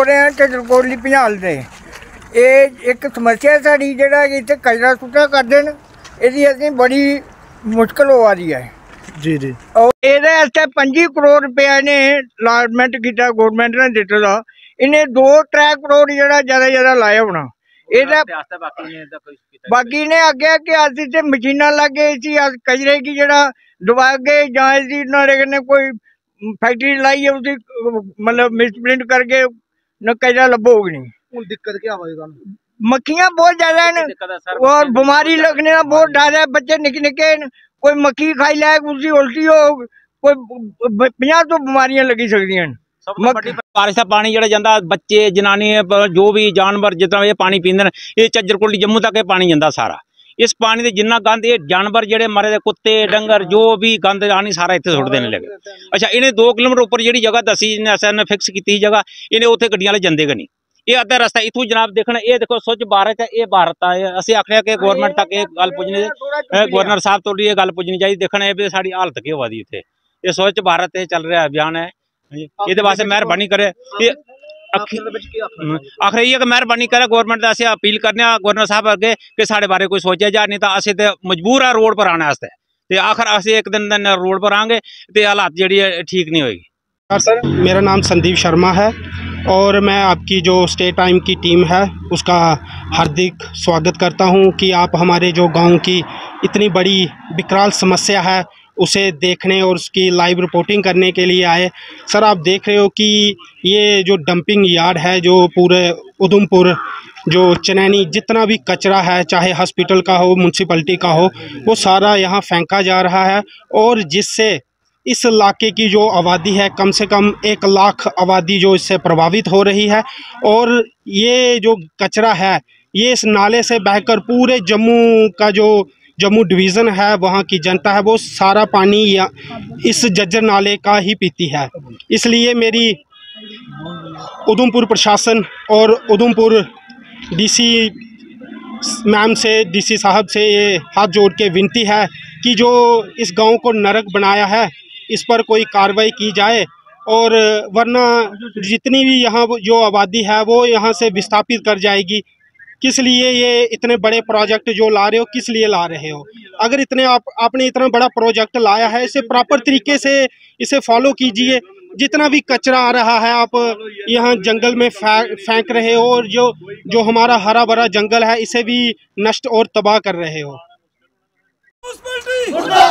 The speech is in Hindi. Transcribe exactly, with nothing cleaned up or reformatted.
रहे हैं झज्जर भंजाल से। ये एक समस्या साड़ी जिहड़ा इत्थे कचरा सुट्टा करदे न, इहदी असीं बड़ी मुश्किल होआ दी है जी जी। और इहदे वास्ते पंजी करोड़ रुपया इन्हें अलाटमेंट किया गौरमेंट ने दित्ते दा। इन्हें दो त्रै करोड़ जिहड़ा ज़्यादा ज़्यादा लाया होना। बाकी ने आख्या कि अस इत्थे मशीनां लागे इसी अस कचरे की जिहड़ा दबागे जां इसी नुहाड़े कन्नै कोई फैक्ट्री लाइए उसी मतलब मिसप्रिंट करके न कचरा लब्भोग नहीं। दिक्कत क्या हुई? मक्खियां बहुत ज्यादा है और बीमारी लगने का बहुत डर है। बच्चे निके निके कोई मक्खी खाई लै उसी उल्टी हो, कोई पचास तो बीमारियां लगी सकती हैं। बारिश का पानी जो जाता बच्चे जनानी जो भी जानवर जितना ये पानी पींदे न, ये झज्जर कोटली जम्मू तक ये पानी जाता सारा। इस पानी से जिन्ना गंद ये जानवर जेडे मरे दे कुत्ते डंगर जो भी गंद आनी सारा इतने सुट देने लगे। अच्छा इन्हें दो किलोमीटर उपर जी जगह दसी ने फिक्स की जगह, इन्हें उत्थे गड्डियां वाले जंदे गै नहीं। ये अद्धा रस्ता इतों जनाब देखना, ये देखो स्वच्छ भारत है, ये भारत है। असं आखने कि गौरमेंट तक ये गल पुजनी, गवर्नर साहब तोड़ी ये गल पुजनी चाहिए। देखना ये साड़ी हालत की होआ दी इत्थे। ये स्वच्छ भारत चल रहा अभियान है, ये वास्ते मेहरबानी करे। आखिर ये मेहरबानी करे गौरमेंट अस अपील करने गवर्नर साहब अगे कि साढ़े बारे कोई सोचा जाए, नहीं तो अस तो मजबूर है रोड पर आने वास्ते। आखिर अस एक दिन दिन रोड पर आएंगे तो हालात जी ठीक नहीं होगी। सर मेरा नाम संदीप शर्मा है और मैं आपकी जो स्टेट टाइम की टीम है उसका हार्दिक स्वागत करता हूं कि आप हमारे जो गांव की इतनी बड़ी विकराल समस्या है उसे देखने और उसकी लाइव रिपोर्टिंग करने के लिए आए। सर आप देख रहे हो कि ये जो डंपिंग यार्ड है जो पूरे उधमपुर जो चनैनी जितना भी कचरा है, चाहे हॉस्पिटल का हो म्यूनसिपलिटी का हो, वो सारा यहाँ फेंका जा रहा है और जिससे इस इलाके की जो आबादी है कम से कम एक लाख आबादी जो इससे प्रभावित हो रही है। और ये जो कचरा है ये इस नाले से बहकर पूरे जम्मू का जो जम्मू डिवीज़न है वहाँ की जनता है वो सारा पानी या इस झज्जर नाले का ही पीती है। इसलिए मेरी उधमपुर प्रशासन और उधमपुर डीसी मैम से, डीसी साहब से ये हाथ जोड़ के विनती है कि जो इस गांव को नरक बनाया है इस पर कोई कार्रवाई की जाए और वरना जितनी भी यहाँ जो आबादी है वो यहाँ से विस्थापित कर जाएगी। किस लिए ये इतने बड़े प्रोजेक्ट जो ला रहे हो, किस लिए ला रहे हो? अगर इतने आप आपने इतना बड़ा प्रोजेक्ट लाया है इसे प्रॉपर तरीके से इसे फॉलो कीजिए। जितना भी कचरा आ रहा है आप यहाँ जंगल में फेंक रहे हो और जो जो हमारा हरा भरा जंगल है इसे भी नष्ट और तबाह कर रहे हो।